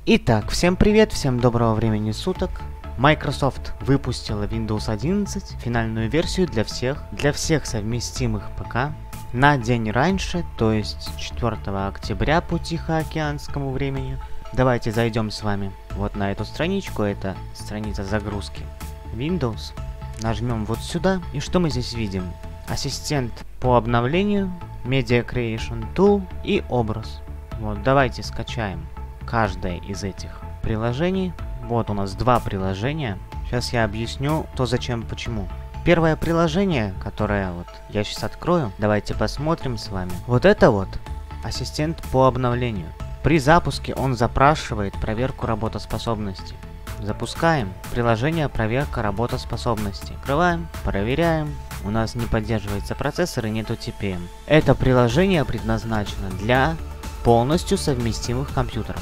Итак, всем привет, всем доброго времени суток. Microsoft выпустила Windows 11, финальную версию для всех совместимых ПК на день раньше, то есть 4 октября по Тихоокеанскому времени. Давайте зайдем с вами вот на эту страничку, это страница загрузки Windows. Нажмем вот сюда, и что мы здесь видим? Ассистент по обновлению, Media Creation Tool и образ. Вот, давайте скачаем каждое из этих приложений. Вот у нас два приложения. Сейчас я объясню, то зачем, почему. Первое приложение, которое вот я сейчас открою, давайте посмотрим с вами. Вот это вот ассистент по обновлению. При запуске он запрашивает проверку работоспособности. Запускаем приложение проверка работоспособности. Открываем, проверяем. У нас не поддерживается процессор и нету TPM. Это приложение предназначено для полностью совместимых компьютеров.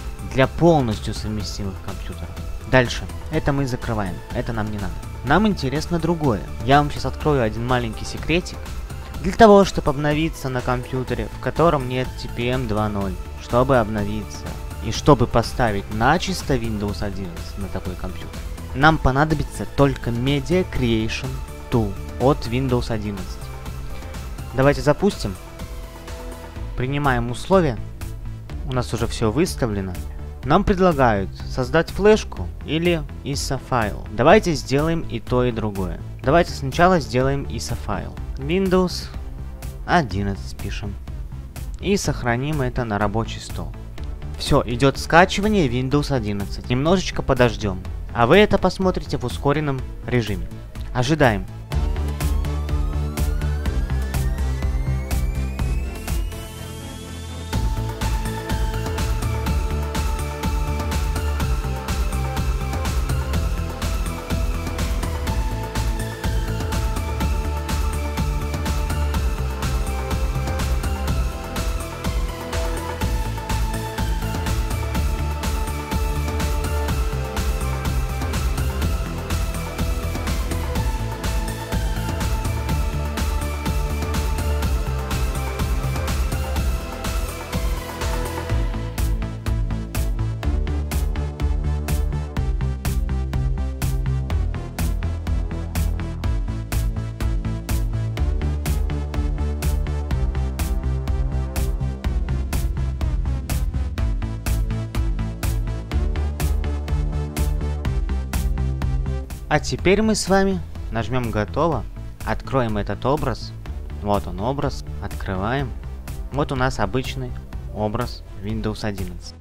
Дальше. Это мы закрываем. Это нам не надо. Нам интересно другое. Я вам сейчас открою один маленький секретик. Для того, чтобы обновиться на компьютере, в котором нет TPM 2.0. Чтобы обновиться и чтобы поставить начисто Windows 11 на такой компьютер, нам понадобится только Media Creation Tool от Windows 11. Давайте запустим. Принимаем условия. У нас уже все выставлено. Нам предлагают создать флешку или ISO файл. Давайте сделаем и то, и другое. Давайте сначала сделаем ISO файл. Windows 11 пишем. И сохраним это на рабочий стол. Все, идет скачивание Windows 11. Немножечко подождем. А вы это посмотрите в ускоренном режиме. Ожидаем. А теперь мы с вами нажмем «Готово», откроем этот образ. Вот он образ, открываем. Вот у нас обычный образ Windows 11.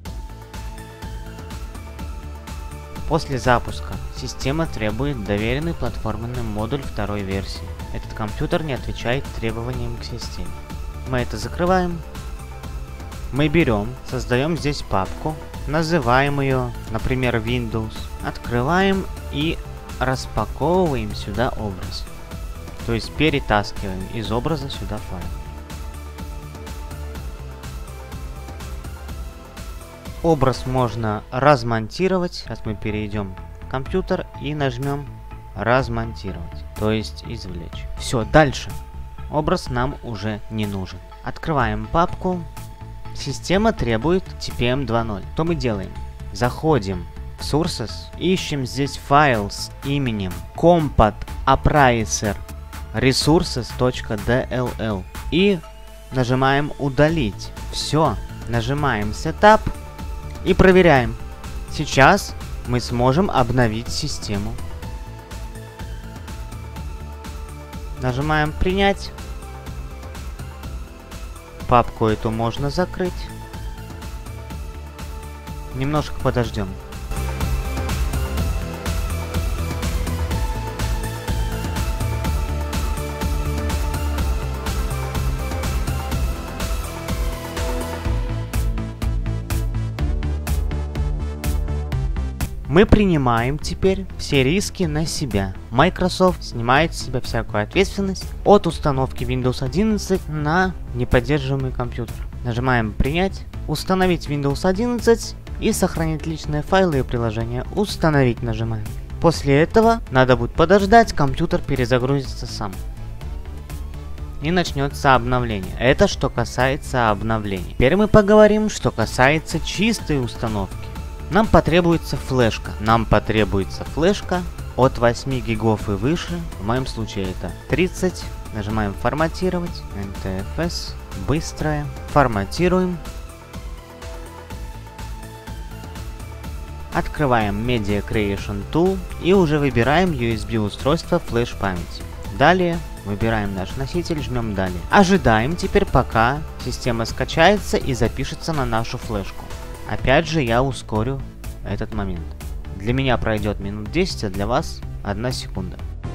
После запуска система требует доверенный платформенный модуль второй версии. Этот компьютер не отвечает требованиям к системе. Мы это закрываем. Мы берем, создаем здесь папку, называем ее, например, Windows. Открываем и распаковываем сюда образ. То есть перетаскиваем из образа сюда файл. Образ можно размонтировать. Сейчас мы перейдем в компьютер и нажмем размонтировать. То есть извлечь. Все, дальше. Образ нам уже не нужен. Открываем папку. Система требует TPM 2.0. Что мы делаем? Заходим в Sources, ищем здесь файл с именем compat.apricer resources.dll и нажимаем удалить. Все, нажимаем Setup и проверяем. Сейчас мы сможем обновить систему. Нажимаем принять. Папку эту можно закрыть. Немножко подождем. Мы принимаем теперь все риски на себя. Microsoft снимает с себя всякую ответственность от установки Windows 11 на неподдерживаемый компьютер. Нажимаем «Принять», «Установить Windows 11» и «Сохранить личные файлы и приложения». «Установить» нажимаем. После этого надо будет подождать, компьютер перезагрузится сам. И начнется обновление. Это что касается обновлений. Теперь мы поговорим, что касается чистой установки. Нам потребуется флешка. Нам потребуется флешка от 8 гигов и выше. В моем случае это 30. Нажимаем форматировать. NTFS. Быстрое. Форматируем. Открываем Media Creation Tool и уже выбираем USB устройство флеш памяти. Далее выбираем наш носитель, жмем далее. Ожидаем теперь, пока система скачается и запишется на нашу флешку. Опять же я ускорю этот момент. Для меня пройдет минут 10, а для вас 1 секунда.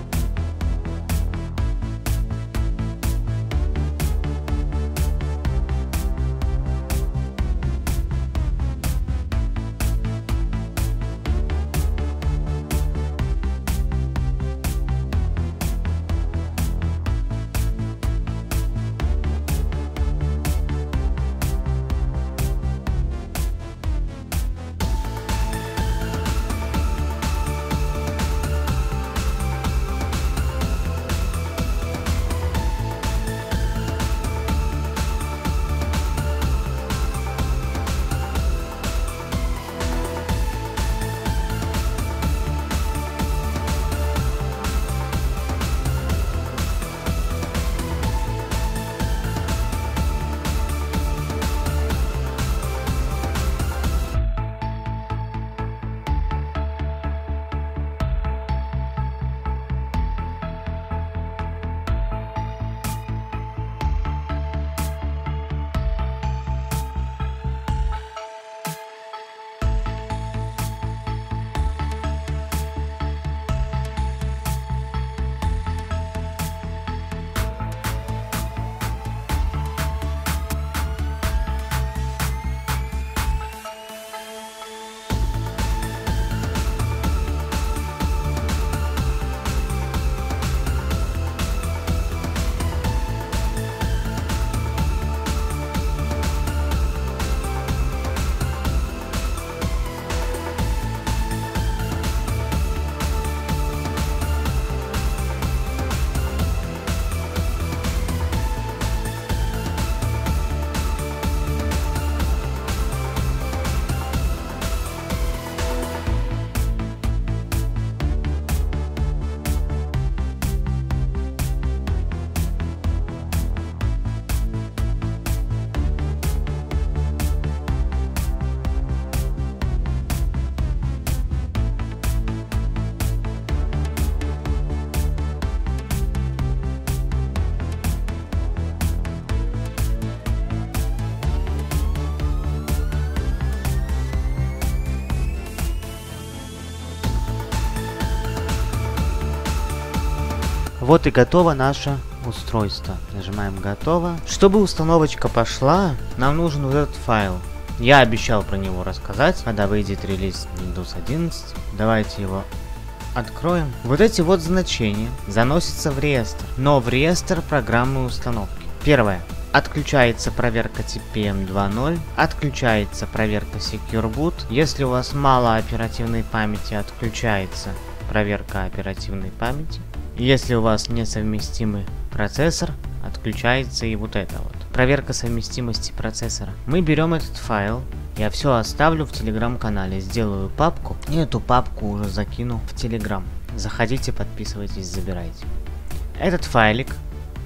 Вот и готово наше устройство. Нажимаем готово. Чтобы установочка пошла, нам нужен вот этот файл. Я обещал про него рассказать, когда выйдет релиз Windows 11. Давайте его откроем. Вот эти вот значения заносятся в реестр, но в реестр программы установки. Первое. Отключается проверка TPM 2.0, отключается проверка Secure Boot. Если у вас мало оперативной памяти, отключается проверка оперативной памяти. Если у вас несовместимый процессор, отключается и вот это вот. Проверка совместимости процессора. Мы берем этот файл, я все оставлю в телеграм-канале, сделаю папку, и эту папку уже закину в телеграм. Заходите, подписывайтесь, забирайте. Этот файлик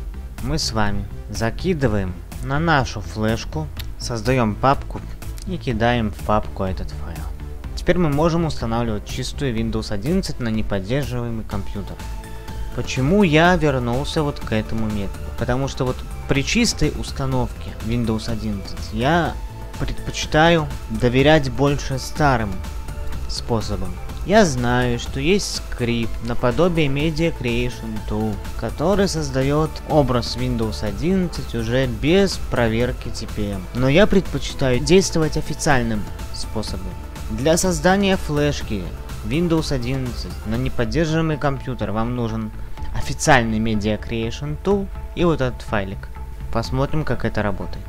мы с вами закидываем на нашу флешку, создаем папку и кидаем в папку этот файл. Теперь мы можем устанавливать чистую Windows 11 на неподдерживаемый компьютер. Почему я вернулся вот к этому методу? Потому что вот при чистой установке Windows 11 я предпочитаю доверять больше старым способам. Я знаю, что есть скрипт наподобие Media Creation Tool, который создает образ Windows 11 уже без проверки TPM. Но я предпочитаю действовать официальным способом. Для создания флешки Windows 11 на неподдерживаемый компьютер вам нужен официальный Media Creation Tool и вот этот файлик. Посмотрим, как это работает.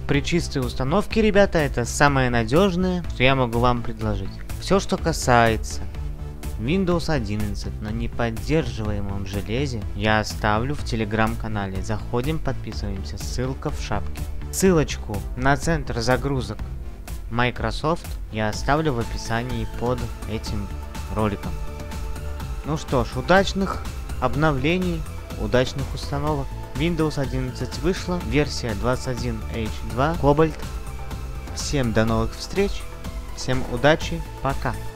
При чистой установке, ребята, это самое надежное, что я могу вам предложить. Все, что касается Windows 11 на неподдерживаемом железе, я оставлю в телеграм-канале. Заходим, подписываемся, ссылка в шапке. Ссылочку на центр загрузок Microsoft я оставлю в описании под этим роликом. Ну что ж, удачных обновлений, удачных установок. Windows 11 вышла, версия 21H2 Cobalt. Всем до новых встреч, всем удачи, пока!